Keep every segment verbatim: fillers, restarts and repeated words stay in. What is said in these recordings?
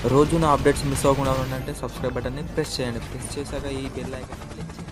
రోజు నా updates miss అవ్వకుండా ఉండాలంటే సబ్స్క్రైబ్ బటన్ని ప్రెస్ చేయండి. ప్రెస్ చేశాక ఈ బెల్ ఐకాన్ క్లిక్ చేయండి.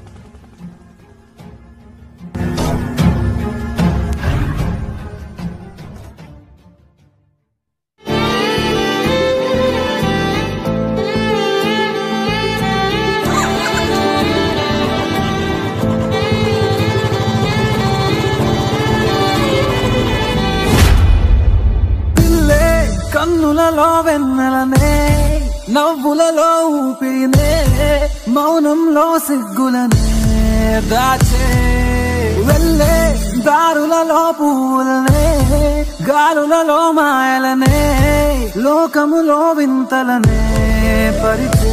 కన్నులలో వెన్నెలనే నవ్వులలో ఊపిరినే మౌనంలో సిగ్గులనే దాచే వెళ్ళే దారులలో పువ్వులనే గాలులలో మాయలనే లోకములో వింతలనే పరిచే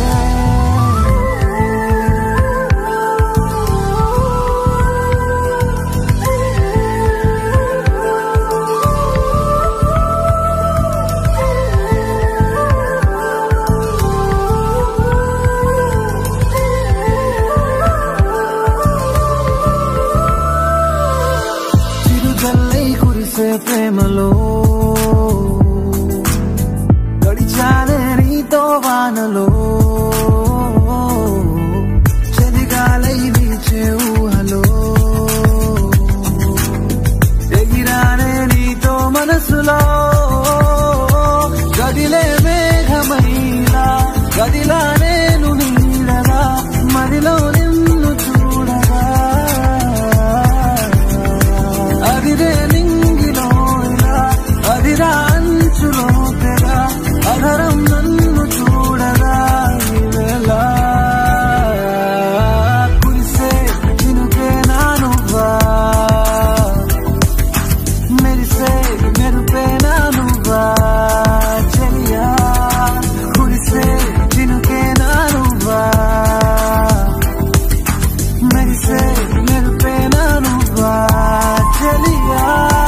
ప్రేమలో గడిచానే నీతో వానలో చలిగాలై వీచే ఊహలో ఎగిరానే నీతో మనసులో గదిలే మేఘమైలా గదిలా నేను నీడగా మదిలో నిన్ను చూడగా అదిరే అదిరా అంచులో తెగా అధరం నన్ను చూడగా ఇవేళ కురిసే చినుకే నానువ్వా మెరిసే మెరుపే నానువ్వా చెలియా కురిసే చినుకే నానువ్వా మెరిసే మెరుపే నానువ్వా చెలియా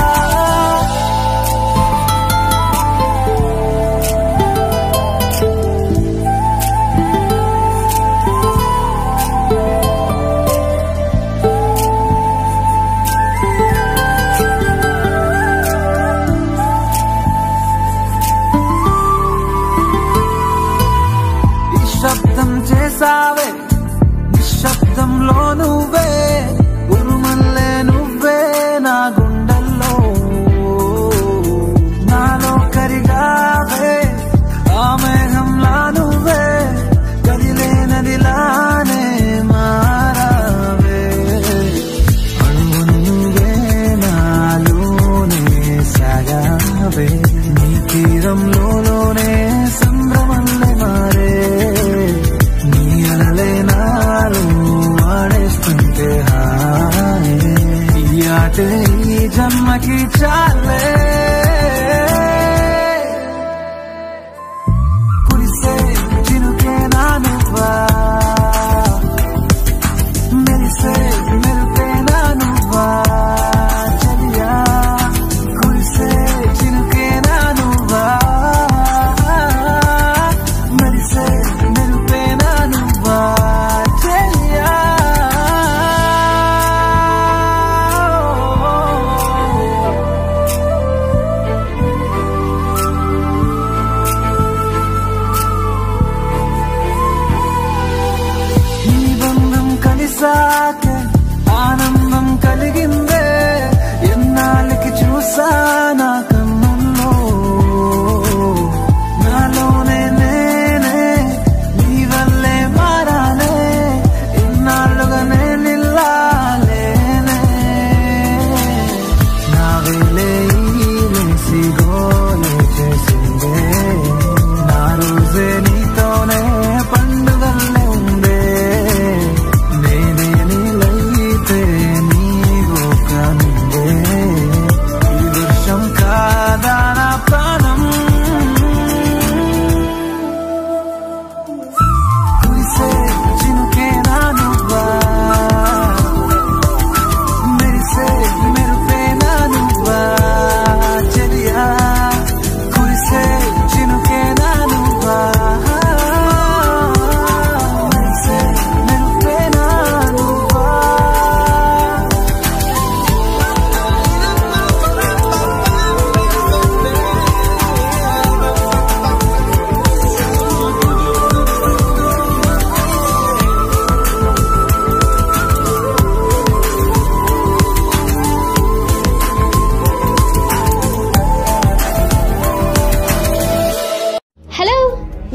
శబ్దం చేసావే నిశ్శబ్దంలో నువ్వే ఉరుమల్లే నువ్వే నా గుండెల్లో నాలో కరిగావే ఆ మేఘంలా నువ్వే కదిలే నదిలానే మారావే అణువును నువ్వే నాలోనే సాగావే నీ తీరంలోనే సంభ్రమల్లే మారే ఆడేస్తుంటే హాయే ఈ ఆటే ఈ జన్మకి చాలే కురిసే చినుకే నానువ్వా మెరిసే మెరుపే నానువ్వా చెలియా కురిసే చినుకే నానువ్వా మెరిసే మెరుపే నానువ్వా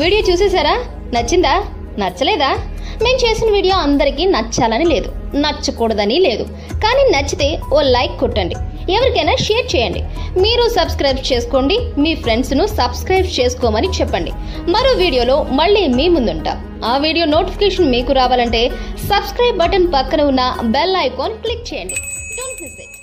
వీడియో చూసేసారా? నచ్చిందా? నచ్చలేదా? మేము చేసిన వీడియో అందరికీ నచ్చాలని లేదు, నచ్చకూడదని లేదు. కానీ నచ్చితే ఓ లైక్ కొట్టండి, ఎవరికైనా షేర్ చేయండి. మీరు సబ్స్క్రైబ్ చేసుకోండి, మీ ఫ్రెండ్స్ను సబ్స్క్రైబ్ చేసుకోమని చెప్పండి. మరో వీడియోలో మళ్ళీ మీ ముందుంటాం. ఆ వీడియో నోటిఫికేషన్ మీకు రావాలంటే సబ్స్క్రైబ్ బటన్ పక్కన ఉన్న బెల్ ఐకాన్ క్లిక్ చేయండి. Don't miss it.